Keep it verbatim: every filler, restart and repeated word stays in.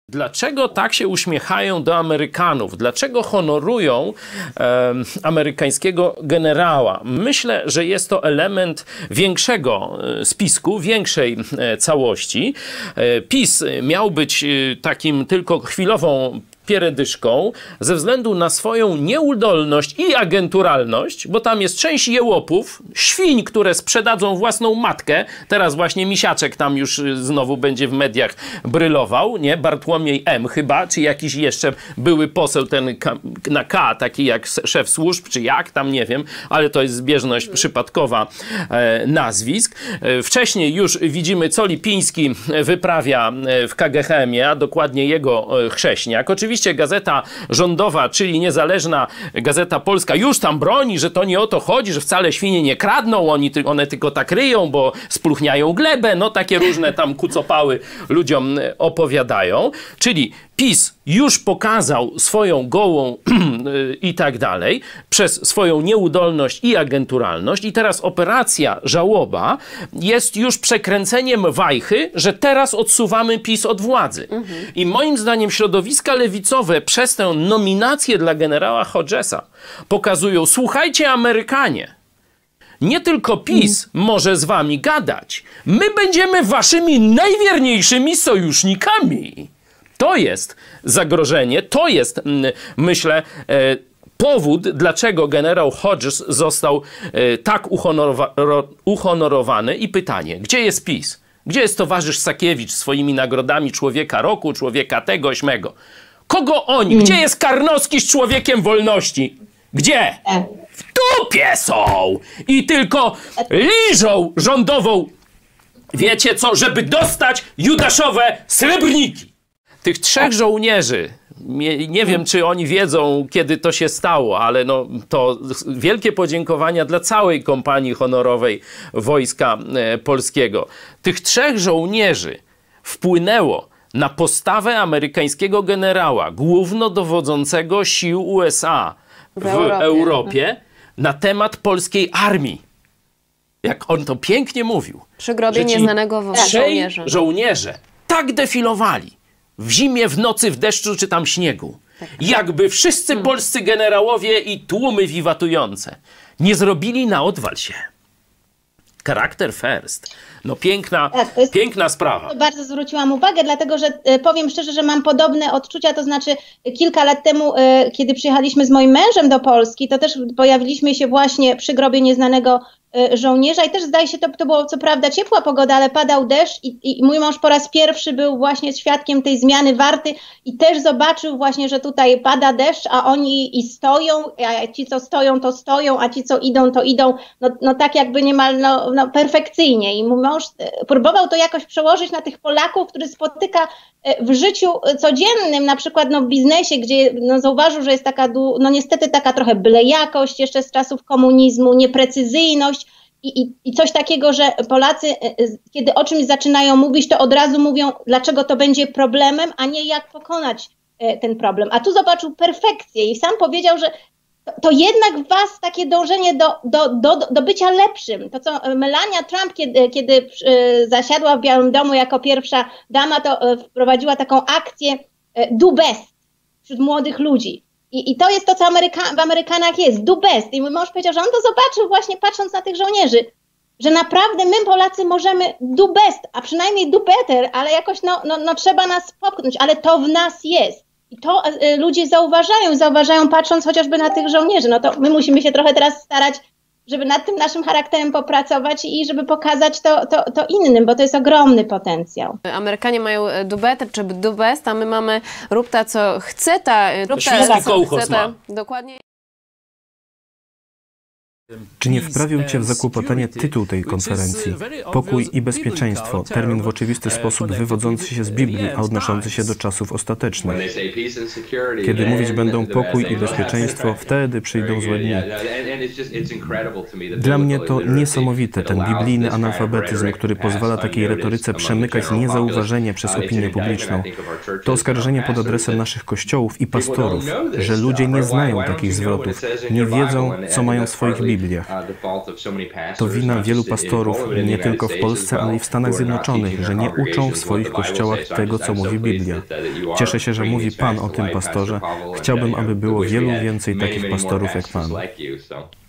Dlaczego tak się uśmiechają do Amerykanów? Dlaczego honorują e, amerykańskiego generała? Myślę, że jest to element większego spisku, większej e, całości. E, PiS miał być e, takim tylko chwilową pieredyszką ze względu na swoją nieudolność i agenturalność, bo tam jest część jełopów, świń, które sprzedadzą własną matkę. Teraz właśnie Misiaczek tam już znowu będzie w mediach brylował, nie? Bartłomiej M. chyba, czy jakiś jeszcze były poseł ten na K, taki jak szef służb, czy jak, tam nie wiem, ale to jest zbieżność przypadkowa e, nazwisk. E, wcześniej już widzimy, co Lipiński wyprawia w K G H M-ie, a dokładnie jego e, chrześniak. Oczywiście gazeta rządowa, czyli niezależna Gazeta Polska już tam broni, że to nie o to chodzi, że wcale świnie nie kradną, oni, one tylko tak ryją, bo spluchniają glebę, no takie różne tam kucopały ludziom opowiadają. Czyli PiS już pokazał swoją gołą i tak dalej przez swoją nieudolność i agenturalność i teraz operacja żałoba jest już przekręceniem wajchy, że teraz odsuwamy PiS od władzy. Mhm. I moim zdaniem środowiska lewicowe przez tę nominację dla generała Hodgesa pokazują, słuchajcie Amerykanie, nie tylko PiS mm. może z wami gadać, my będziemy waszymi najwierniejszymi sojusznikami. To jest zagrożenie, to jest, myślę, powód, dlaczego generał Hodges został tak uhonorowa uhonorowany. I pytanie, gdzie jest PiS? Gdzie jest towarzysz Sakiewicz swoimi nagrodami Człowieka Roku, Człowieka tego, śmego? Kogo oni? Gdzie jest Karnowski z Człowiekiem Wolności? Gdzie? W dupie są! I tylko liżą rządową, wiecie co, żeby dostać judaszowe srebrniki. Tych trzech żołnierzy, nie, nie wiem, czy oni wiedzą, kiedy to się stało, ale no, to wielkie podziękowania dla całej kompanii honorowej Wojska Polskiego. Tych trzech żołnierzy wpłynęło na postawę amerykańskiego generała, głównodowodzącego sił U S A w, w Europie. Europie na temat polskiej armii. Jak on to pięknie mówił. Przy grobie nieznanego żołnierza. Żołnierze tak defilowali. W zimie, w nocy, w deszczu czy tam śniegu. Tak. Jakby wszyscy hmm. polscy generałowie i tłumy wiwatujące nie zrobili na odwal się. Charakter first. No piękna, tak, to jest, piękna sprawa. Bardzo zwróciłam uwagę, dlatego że e, powiem szczerze, że mam podobne odczucia, to znaczy kilka lat temu, e, kiedy przyjechaliśmy z moim mężem do Polski, to też pojawiliśmy się właśnie przy grobie nieznanego e, żołnierza i też zdaje się, to, to było co prawda ciepła pogoda, ale padał deszcz i, i mój mąż po raz pierwszy był właśnie świadkiem tej zmiany warty i też zobaczył właśnie, że tutaj pada deszcz, a oni i stoją, a ci co stoją to stoją, a ci co idą to idą, no, no tak jakby niemal no, no perfekcyjnie i mój mąż próbował to jakoś przełożyć na tych Polaków, który spotyka w życiu codziennym, na przykład no, w biznesie, gdzie no, zauważył, że jest taka, no niestety taka trochę bylejakość jeszcze z czasów komunizmu, nieprecyzyjność i, i, i coś takiego, że Polacy, kiedy o czymś zaczynają mówić, to od razu mówią, dlaczego to będzie problemem, a nie jak pokonać ten problem. A tu zobaczył perfekcję i sam powiedział, że to jednak w was takie dążenie do, do, do, do bycia lepszym. To co Melania Trump, kiedy, kiedy zasiadła w Białym Domu jako pierwsza dama, to wprowadziła taką akcję do best wśród młodych ludzi. I, i to jest to, co Ameryka, w Amerykanach jest, do best. I mój mąż powiedział, że on to zobaczył właśnie patrząc na tych żołnierzy, że naprawdę my Polacy możemy do best, a przynajmniej do better, ale jakoś no, no, no trzeba nas popchnąć, ale to w nas jest. I to y, ludzie zauważają, zauważają patrząc chociażby na tych żołnierzy. No to my musimy się trochę teraz starać, żeby nad tym naszym charakterem popracować i żeby pokazać to, to, to innym, bo to jest ogromny potencjał. Amerykanie mają do better czy do best, a my mamy rób ta, co chce ta. Rób ta, co chce ta. Dokładnie. Czy nie wprawił cię w zakłopotanie tytuł tej konferencji? Pokój i bezpieczeństwo, termin w oczywisty sposób wywodzący się z Biblii, a odnoszący się do czasów ostatecznych. Kiedy mówić będą pokój i bezpieczeństwo, wtedy przyjdą złe dni. Dla mnie to niesamowite, ten biblijny analfabetyzm, który pozwala takiej retoryce przemykać niezauważenie przez opinię publiczną. To oskarżenie pod adresem naszych kościołów i pastorów, że ludzie nie znają takich zwrotów, nie wiedzą, co mają w swoich Bibliach. Bibliach. To wina wielu pastorów, nie tylko w Polsce, ale i w Stanach Zjednoczonych, że nie uczą w swoich kościołach tego, co mówi Biblia. Cieszę się, że mówi Pan o tym, pastorze. Chciałbym, aby było wielu więcej takich pastorów jak Pan.